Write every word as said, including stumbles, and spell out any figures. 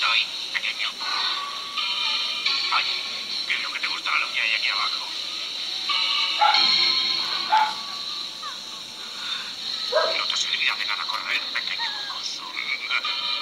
estoy, pequeño. Oye, ¿qué es lo que te gusta de lo que hay aquí abajo? No te servirá de nada correr, pequeño mocoso.